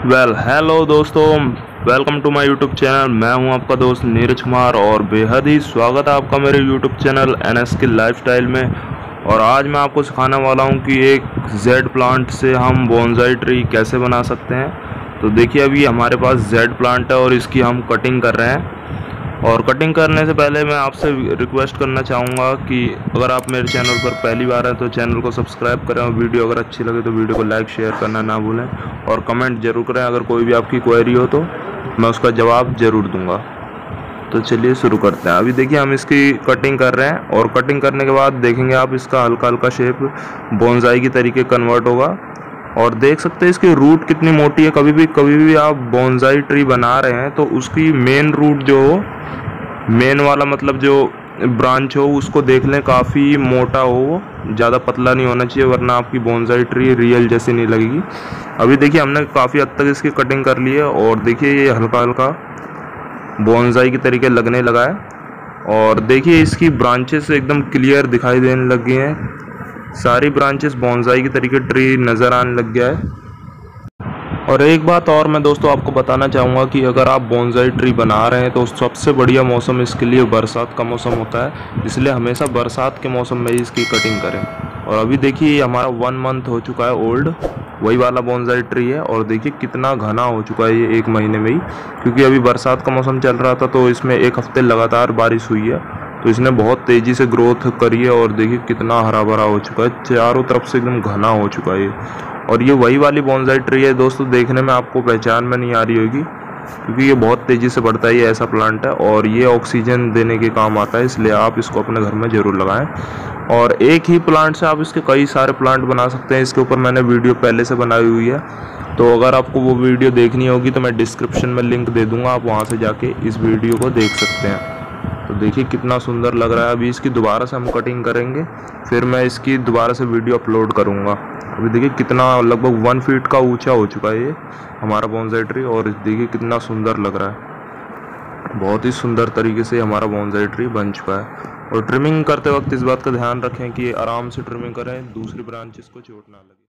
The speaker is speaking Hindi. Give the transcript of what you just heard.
हेलो दोस्तों, welcome to my YouTube channel. मैं हूं आपका दोस्त नीरज कुमार और बेहद ही स्वागत है आपका मेरे यूट्यूब चैनल NS की लाइफस्टाइल में। और आज मैं आपको सिखाने वाला हूं कि एक जेड प्लांट से हम बोनसाई ट्री कैसे बना सकते हैं। तो देखिए, अभी हमारे पास जेड प्लांट है और इसकी हम कटिंग कर रहे हैं। और कटिंग करने से पहले मैं आपसे रिक्वेस्ट करना चाहूँगा कि अगर आप मेरे चैनल पर पहली बार हैं तो चैनल को सब्सक्राइब करें और वीडियो अगर अच्छी लगे तो वीडियो को लाइक शेयर करना ना भूलें और कमेंट ज़रूर करें। अगर कोई भी आपकी क्वेरी हो तो मैं उसका जवाब ज़रूर दूंगा। तो चलिए शुरू करते हैं। अभी देखिए, हम इसकी कटिंग कर रहे हैं और कटिंग करने के बाद देखेंगे आप इसका हल्का हल्का शेप बोनसाई की तरीके कन्वर्ट होगा। और देख सकते हैं इसकी रूट कितनी मोटी है। कभी भी आप बोनसाई ट्री बना रहे हैं तो उसकी मेन रूट जो मेन वाला मतलब जो ब्रांच हो उसको देख लें, काफ़ी मोटा हो, ज़्यादा पतला नहीं होना चाहिए, वरना आपकी बोनसाई ट्री रियल जैसी नहीं लगेगी। अभी देखिए, हमने काफ़ी हद तक इसकी कटिंग कर ली है और देखिए ये हल्का हल्का बोनसाई की तरीके लगने लगा है। और देखिए इसकी ब्रांचेस एकदम क्लियर दिखाई देने लग गई हैं। सारी ब्रांचेस बोनसाई की तरीके ट्री नज़र आने लग गया है। और एक बात और मैं दोस्तों आपको बताना चाहूँगा कि अगर आप बोनसाई ट्री बना रहे हैं तो सबसे बढ़िया मौसम इसके लिए बरसात का मौसम होता है, इसलिए हमेशा बरसात के मौसम में ही इसकी कटिंग करें। और अभी देखिए ये हमारा 1 मंथ हो चुका है ओल्ड, वही वाला बोनसाई ट्री है। और देखिए कितना घना हो चुका है ये 1 महीने में ही, क्योंकि अभी बरसात का मौसम चल रहा था तो इसमें 1 हफ्ते लगातार बारिश हुई है, तो इसने बहुत तेज़ी से ग्रोथ करी है। और देखिए कितना हरा भरा हो चुका है, चारों तरफ से एकदम घना हो चुका है ये। और ये वही वाली बोनसाई ट्री है दोस्तों, देखने में आपको पहचान में नहीं आ रही होगी क्योंकि ये बहुत तेज़ी से बढ़ता है। ये ऐसा प्लांट है और ये ऑक्सीजन देने के काम आता है, इसलिए आप इसको अपने घर में ज़रूर लगाएं। और एक ही प्लांट से आप इसके कई सारे प्लांट बना सकते हैं। इसके ऊपर मैंने वीडियो पहले से बनाई हुई है, तो अगर आपको वो वीडियो देखनी होगी तो मैं डिस्क्रिप्शन में लिंक दे दूँगा, आप वहाँ से जाके इस वीडियो को देख सकते हैं। तो देखिए कितना सुंदर लग रहा है। अभी इसकी दोबारा से हम कटिंग करेंगे, फिर मैं इसकी दोबारा से वीडियो अपलोड करूँगा। अभी देखिए कितना लगभग 1 फीट का ऊंचा हो चुका है ये हमारा बोनसाई ट्री, और देखिए कितना सुंदर लग रहा है। बहुत ही सुंदर तरीके से हमारा बोनसाई ट्री बन चुका है। और ट्रिमिंग करते वक्त इस बात का ध्यान रखें कि आराम से ट्रिमिंग करें, दूसरी ब्रांचेस को चोट ना लगे।